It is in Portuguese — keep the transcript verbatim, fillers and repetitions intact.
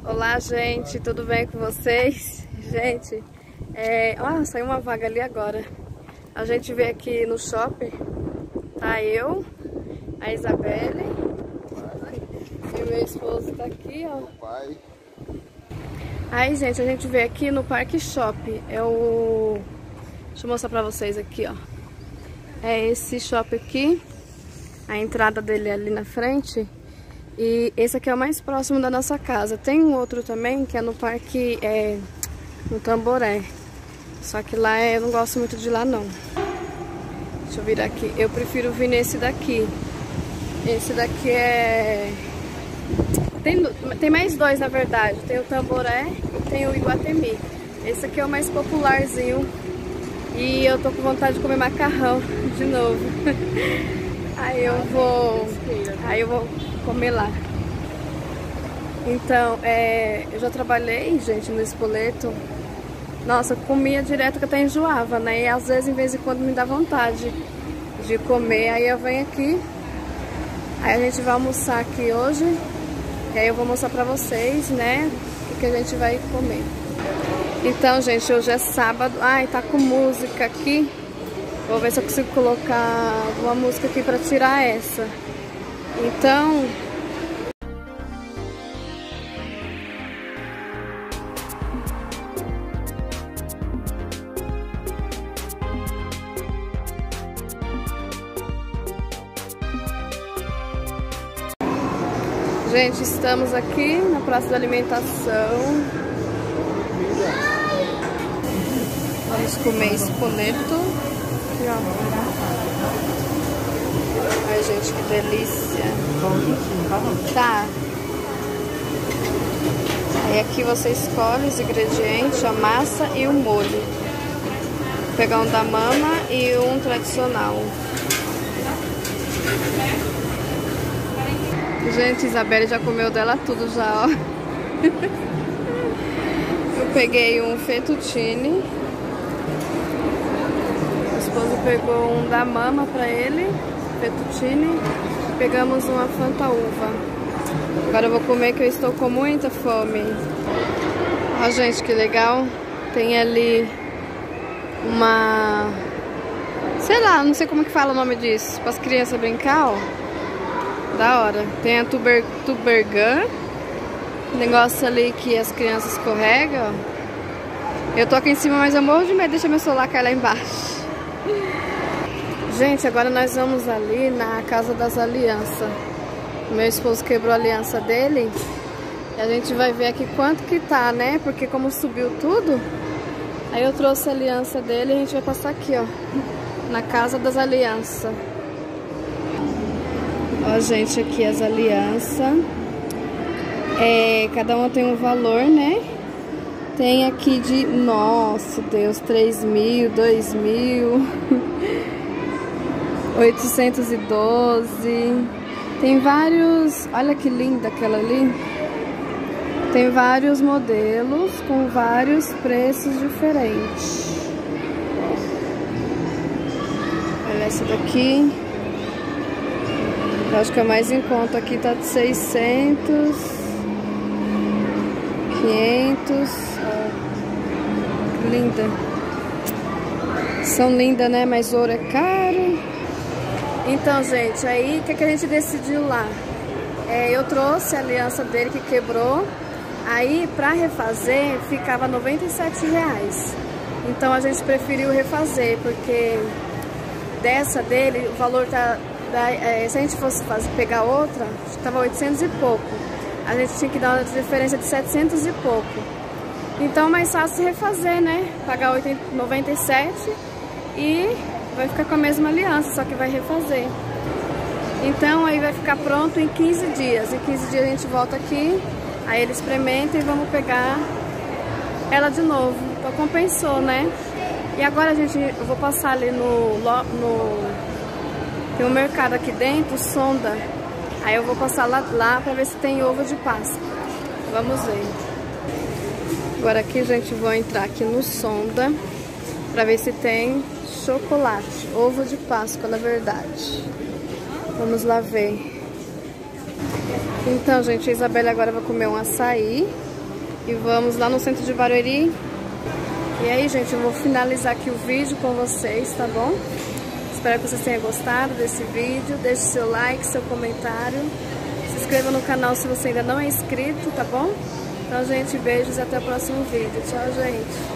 Olá, gente, tudo bem com vocês? Gente, é... ah, saiu uma vaga ali agora. A gente veio aqui no shopping, tá eu, a Isabelle e o meu esposo tá aqui, ó. Aí, gente, a gente veio aqui no Parque Shopping, é o... Deixa eu mostrar pra vocês aqui, ó. É esse shopping aqui, a entrada dele é ali na frente. E esse aqui é o mais próximo da nossa casa. Tem um outro também que é no parque, é, no Tamboré. Só que lá eu não gosto muito de lá não. Deixa eu virar aqui. Eu prefiro vir nesse daqui. Esse daqui é... Tem, tem mais dois na verdade. Tem o Tamboré e tem o Iguatemi. Esse aqui é o mais popularzinho. E eu tô com vontade de comer macarrão de novo. Aí eu vou... Aí eu vou... comer lá. Então, é, eu já trabalhei, gente, no Spoleto. Nossa, comia direto que até enjoava, né? E às vezes, em vez em quando, me dá vontade de comer. Aí eu venho aqui. Aí a gente vai almoçar aqui hoje. E aí eu vou mostrar pra vocês, né? O que a gente vai comer. Então, gente, hoje é sábado. Ai, tá com música aqui. Vou ver se eu consigo colocar uma música aqui pra tirar essa. Então, gente, estamos aqui na praça da alimentação. Vamos comer espoleto. Aqui, ó. Ai, gente, que delícia. Tá. Aí aqui você escolhe os ingredientes, a massa e o molho. Vou pegar um da mama e um tradicional. Gente, Isabelle já comeu dela tudo já, ó. Eu peguei um fettuccine. O esposo pegou um da mama pra ele. Fettuccine, pegamos uma Fanta uva. Agora eu vou comer que eu estou com muita fome. Ó, gente, que legal. Tem ali uma... sei lá, não sei como que fala o nome disso. Para as crianças brincar, ó. Da hora. Tem a tuber... tubergan. Negócio ali que as crianças escorregam, ó. Eu tô aqui em cima, mas eu morro de medo. Deixa meu celular cair lá embaixo. Gente, agora nós vamos ali na Casa das Alianças. Meu esposo quebrou a aliança dele. E a gente vai ver aqui quanto que tá, né? Porque como subiu tudo, aí eu trouxe a aliança dele e a gente vai passar aqui, ó. Na Casa das Alianças. Ó, gente, aqui as alianças. É, cada uma tem um valor, né? Tem aqui de... Nossa, Deus, três mil, dois mil... oitocentos e doze. Tem vários... Olha que linda aquela ali. Tem vários modelos com vários preços diferentes. Olha essa daqui. Eu acho que a mais em conta aqui tá de seiscentos, quinhentos. Ó, que linda. São lindas, né? Mas ouro é caro. Então, gente, aí o que, que a gente decidiu lá? É, eu trouxe a aliança dele que quebrou. Aí, pra refazer, ficava noventa e sete reais. Então, a gente preferiu refazer, porque dessa dele, o valor tá... Da, é, se a gente fosse fazer, pegar outra, tava oitocentos e pouco. A gente tinha que dar uma diferença de setecentos e pouco. Então, mais fácil refazer, né? Pagar noventa e sete e... vai ficar com a mesma aliança, só que vai refazer. Então aí vai ficar pronto em quinze dias. Em quinze dias a gente volta aqui, aí ele experimenta e vamos pegar ela de novo. Então compensou, né? E agora a gente, eu vou passar ali no, no... tem um mercado aqui dentro, Sonda. Aí eu vou passar lá, lá pra ver se tem ovo de Páscoa. Vamos ver. Agora aqui, gente, vou entrar aqui no Sonda pra ver se tem chocolate, ovo de Páscoa, na verdade. Vamos lá ver. Então, gente, a Isabelle agora vai comer um açaí. E vamos lá no centro de Barueri. E aí, gente, eu vou finalizar aqui o vídeo com vocês, tá bom? Espero que vocês tenham gostado desse vídeo. Deixe seu like, seu comentário. Se inscreva no canal se você ainda não é inscrito, tá bom? Então, gente, beijos e até o próximo vídeo. Tchau, gente!